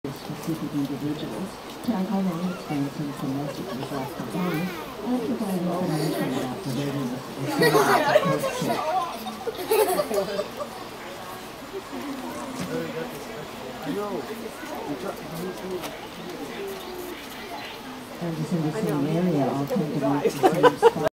specific individuals, tell how they're experiencing some messages left behind, and provide information about the readiness of and in the same area, all kinds of